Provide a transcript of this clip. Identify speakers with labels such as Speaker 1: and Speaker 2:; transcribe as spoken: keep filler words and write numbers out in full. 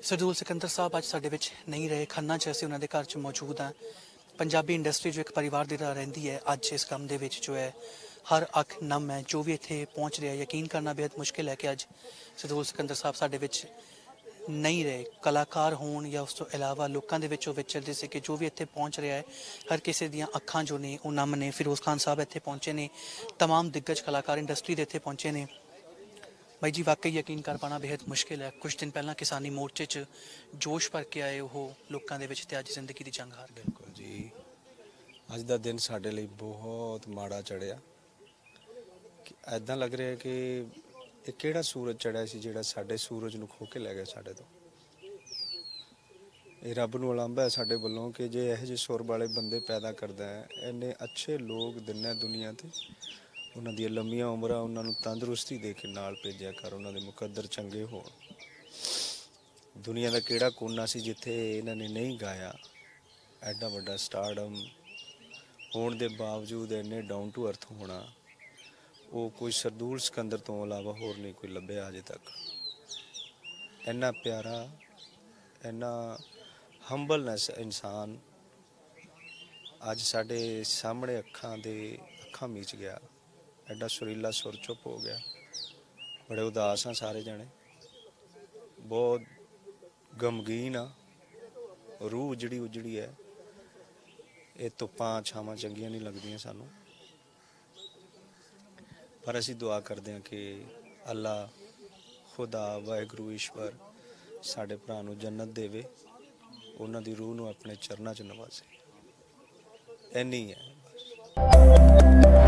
Speaker 1: ਸਰਦੂਲ ਸਿਕੰਦਰ ਸਾਹਿਬ ਅੱਜ ਸਾਡੇ ਵਿੱਚ ਨਹੀਂ ਰਹੇ। ਖੰਨਾ 'ਚ ਅਸੀਂ ਉਹਨਾਂ ਦੇ ਘਰ 'ਚ ਮੌਜੂਦ ਹਾਂ। ਪੰਜਾਬੀ ਇੰਡਸਟਰੀ ਜੋ ਇੱਕ ਪਰਿਵਾਰ ਦੀ ਤਰ੍ਹਾਂ ਰਹਿੰਦੀ ਹੈ, ਅੱਜ ਇਸ ਕੰਮ ਦੇ ਵਿੱਚ ਜੋ ਹੈ ਹਰ ਅੱਖ ਨਮ ਹੈ। ਜੋ ਵੀ ਇੱਥੇ ਪਹੁੰਚ ਰਿਹਾ, ਯਕੀਨ ਕਰਨਾ ਬੇहद ਮੁਸ਼ਕਿਲ ਹੈ ਕਿ ਅੱਜ ਸਰਦੂਲ ਸਿਕੰਦਰ ਸਾਹਿਬ ਸਾਡੇ ਵਿੱਚ ਨਹੀਂ ਰਹੇ। ਕਲਾਕਾਰ ਹੋਣ ਜਾਂ ਉਸ ਤੋਂ ਇਲਾਵਾ ਲੋਕਾਂ ਦੇ ਵਿੱਚ ਉਹ ਵਿਚਰਦੇ ਸੀ ਕਿ ਜੋ ਵੀ ਇੱਥੇ ਪਹੁੰਚ ਰਿਹਾ ਹੈ, ਹਰ ਕਿਸੇ ਦੀਆਂ ਅੱਖਾਂ ਜੋ ਨੇ ਉਹ ਨਮ ਨੇ। ਫਿਰੋਜ਼ ਖਾਨ ਸਾਹਿਬ ਇੱਥੇ ਪਹੁੰਚੇ ਨੇ, तमाम दिग्गज कलाकार इंडस्ट्री ਦੇ ਇੱਥੇ ਪਹੁੰਚੇ ਨੇ। ਬਾਈ ਜੀ ਵਾਕਈ ਯਕੀਨ ਕਰ ਪਾਣਾ ਬੇहद ਮੁਸ਼ਕਿਲ ਹੈ। ਕੁਝ ਦਿਨ ਪਹਿਲਾਂ ਕਿਸਾਨੀ ਮੋਰਚੇ 'ਚ ਜੋਸ਼ ਭਰ ਕੇ ਆਏ ਉਹ ਲੋਕਾਂ ਦੇ ਵਿੱਚ, ਤੇ ਅੱਜ ਜ਼ਿੰਦਗੀ ਦੀ ਜੰਗ ਹਾਰ ਗਏ।
Speaker 2: ਬਿਲਕੁਲ ਜੀ, ਅੱਜ ਦਾ ਦਿਨ ਸਾਡੇ ਲਈ ਬਹੁਤ ਮਾੜਾ ਚੜਿਆ। ਐਦਾਂ ਲੱਗ ਰਿਹਾ ਕਿ ਇਹ ਕਿਹੜਾ ਸੂਰਜ ਚੜਿਆ ਸੀ ਜਿਹੜਾ ਸਾਡੇ ਸੂਰਜ ਨੂੰ ਖੋ ਕੇ ਲੈ ਗਿਆ ਸਾਡੇ ਤੋਂ। ਇਹ ਰੱਬ ਨੂੰ ਉਲਾਂਭਾ ਹੈ ਸਾਡੇ ਵੱਲੋਂ ਕਿ ਜੇ ਇਹੋ ਜਿਹੇ ਸੁਰ ਵਾਲੇ ਬੰਦੇ ਪੈਦਾ ਕਰਦਾ ਹੈ, ਇੰਨੇ ਅੱਛੇ ਲੋਕ ਦਿੰਦਾ ਦੁਨੀਆ ਤੇ, ਉਹਨਾਂ ਦੀਆਂ ਲੰਮੀਆਂ ਉਮਰਾਂ, ਉਹਨਾਂ ਨੂੰ ਤੰਦਰੁਸਤੀ ਦੇ ਕੇ ਨਾਲ ਭੇਜਿਆ ਕਰ, ਉਹਨਾਂ ਦੇ ਮੁਕੱਦਰ ਚੰਗੇ ਹੋਣ। ਦੁਨੀਆ ਦਾ ਕਿਹੜਾ ਕੋਨਾ ਸੀ ਜਿੱਥੇ ਇਹਨਾਂ ਨੇ ਨਹੀਂ ਗਾਇਆ। ਐਡਾ ਵੱਡਾ ਸਟਾਰਡਮ ਹੋਣ ਦੇ ਬਾਵਜੂਦ ਇੰਨੇ ਡਾਊਨ ਟੂ ਅਰਥ ਹੋਣਾ, ਉਹ ਕੋਈ ਸਰਦੂਲ ਸਿਕੰਦਰ ਤੋਂ ਇਲਾਵਾ ਹੋਰ ਨਹੀਂ ਕੋਈ ਲੱਭਿਆ ਅਜੇ ਤੱਕ। ਇੰਨਾ ਪਿਆਰਾ, ਇੰਨਾ ਹੰਬਲਨੈਸ ਇਨਸਾਨ ਅੱਜ ਸਾਡੇ ਸਾਹਮਣੇ ਅੱਖਾਂ ਦੇ ਅੱਖਾਂ ਮੀਚ ਗਿਆ। ਐਡਾ ਸੁਰੀਲਾ ਸੁਰ ਚੁੱਪ ਹੋ ਗਿਆ। ਬੜੇ ਉਦਾਸ ਹਾਂ ਸਾਰੇ ਜਾਣੇ, ਬਹੁਤ ਗਮਗੀਨ ਆ। ਰੂਹ ਉਜੜੀ ਉਜੜੀ ਹੈ। ਇਹ ਧੁੱਪਾਂ ਛਾਵਾਂ ਚੰਗੀਆਂ ਨਹੀਂ ਲੱਗਦੀਆਂ ਸਾਨੂੰ, ਪਰ ਅਸੀਂ ਦੁਆ ਕਰਦੇ ਹਾਂ ਕਿ ਅੱਲਾ, ਖੁਦਾ, ਵਾਹਿਗੁਰੂ, ਈਸ਼ਵਰ ਸਾਡੇ ਭਰਾ ਨੂੰ ਜੰਨਤ ਦੇਵੇ, ਉਹਨਾਂ ਦੀ ਰੂਹ ਨੂੰ ਆਪਣੇ ਚਰਨਾਂ 'ਚ ਨਵਾਜ਼ੇ। ਇੰਨੀ ਹੈ ਬਸ।